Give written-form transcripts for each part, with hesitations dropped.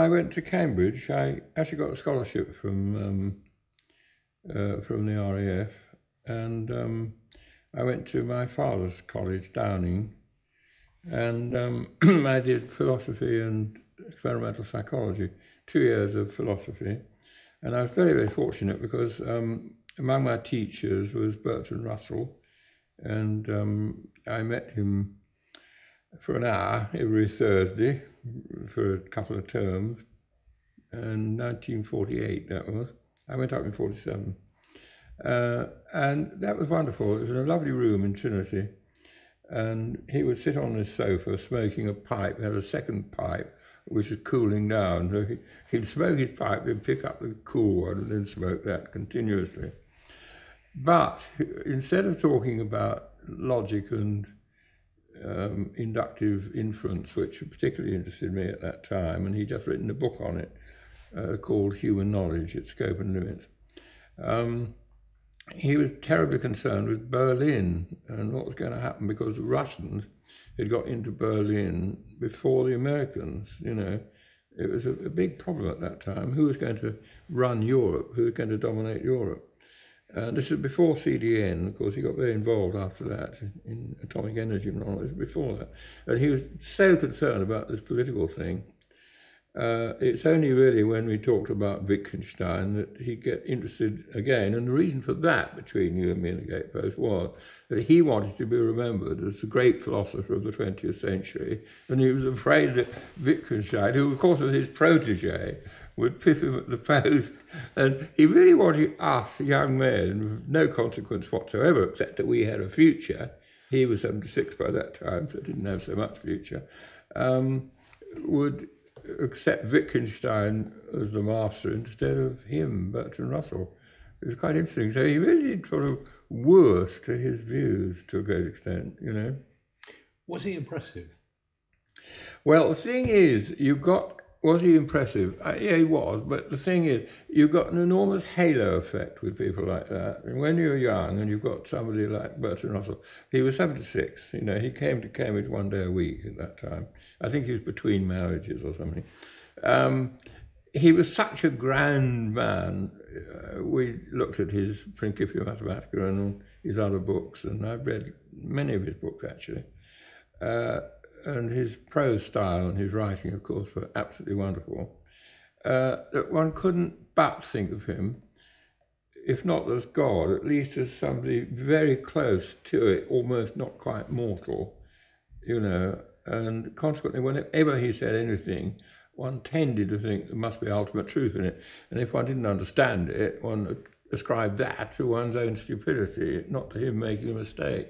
I went to Cambridge. I actually got a scholarship from the RAF, and I went to my father's college, Downing, and I did philosophy and experimental psychology, 2 years of philosophy. And I was very, very fortunate because among my teachers was Bertrand Russell, and I met him for an hour every Thursday for a couple of terms. And 1948 that was. I went up in 47. And that was wonderful. It was in a lovely room in Trinity. And he would sit on his sofa smoking a pipe, had a second pipe, which was cooling down. So he'd smoke his pipe, then pick up the cool one, and then smoke that continuously. But instead of talking about logic and inductive inference, which particularly interested me at that time, and he'd just written a book on it called Human Knowledge, Its Scope and Limits. He was terribly concerned with Berlin and what was going to happen, because the Russians had got into Berlin before the Americans, you know. It was a big problem at that time. Who was going to run Europe? Who was going to dominate Europe? And this is before CDN. Of course, he got very involved after that in atomic energy and all this before that. And he was so concerned about this political thing. It's only really when we talked about Wittgenstein that he get interested again. And the reason for that, between you and me and the Gatepost, was that he wanted to be remembered as the great philosopher of the 20th century. And he was afraid that Wittgenstein, who of course was his protégé, would piff him at the post. And he really wanted us, young men, with no consequence whatsoever, except that we had a future. He was 76 by that time, so didn't have so much future, would accept Wittgenstein as the master instead of him, Bertrand Russell. It was quite interesting. So he really did sort of worse to his views to a great extent, you know. Was he impressive? Well, the thing is, was he impressive? Yeah, he was, but the thing is, you got an enormous halo effect with people like that. And when you're young and you've got somebody like Bertrand Russell, he was 76, you know, he came to Cambridge 1 day a week at that time. I think he was between marriages or something. He was such a grand man. We looked at his Principia Mathematica and his other books, and I've read many of his books, actually. And his prose style and his writing, of course, were absolutely wonderful. That one couldn't but think of him, if not as God, at least as somebody very close to it, almost not quite mortal, you know. And consequently, whenever he said anything, one tended to think there must be ultimate truth in it. And if one didn't understand it, one ascribed that to one's own stupidity, not to him making a mistake.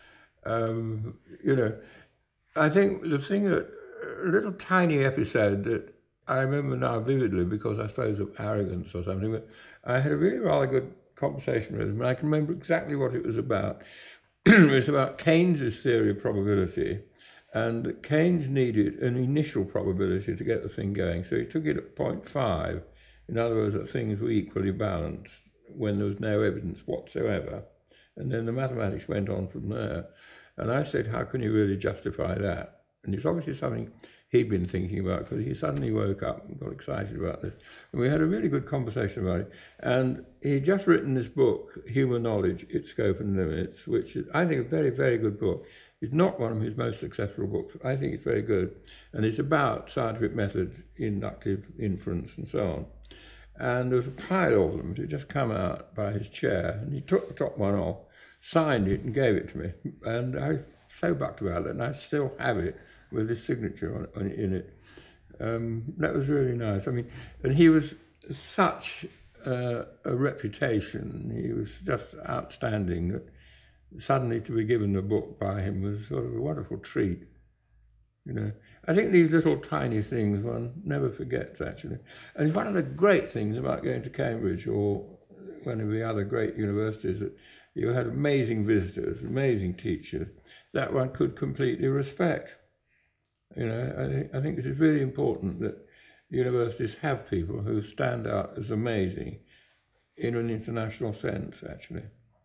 You know, I think the thing that, a little tiny episode that I remember now vividly, because I suppose of arrogance or something, but I had a really rather good conversation with him, and I can remember exactly what it was about. It was about Keynes's theory of probability, and Keynes needed an initial probability to get the thing going, so he took it at 0.5. In other words, that things were equally balanced when there was no evidence whatsoever. And then the mathematics went on from there. And I said, how can you really justify that? And it's obviously something he'd been thinking about, because he suddenly woke up and got excited about this. And we had a really good conversation about it. And he'd just written this book, Human Knowledge, Its Scope and Limits, which is, I think, a very, very good book. It's not one of his most successful books. I think it's very good. And it's about scientific methods, inductive inference, and so on. And there was a pile of them. It had just come out by his chair, and he took the top one off, signed it and gave it to me. And I was so bucked about it, and I still have it with his signature in it. That was really nice. I mean, and he was such a reputation. He was just outstanding that suddenly to be given a book by him was sort of a wonderful treat. You know, I think these little tiny things one never forgets, actually. And it's one of the great things about going to Cambridge or one of the other great universities, that you had amazing visitors, amazing teachers that one could completely respect. You know, I think it is really important that universities have people who stand out as amazing in an international sense, actually.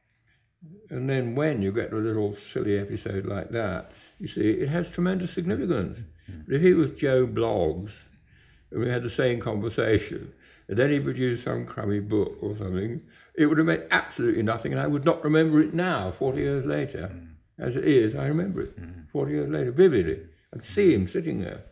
And then when you get a little silly episode like that, you see, it has tremendous significance. But if he was Joe Bloggs, and we had the same conversation, and then he produced some crummy book or something, it would have meant absolutely nothing, and I would not remember it now, 40 years later. As it is, I remember it 40 years later, vividly. I'd see him sitting there.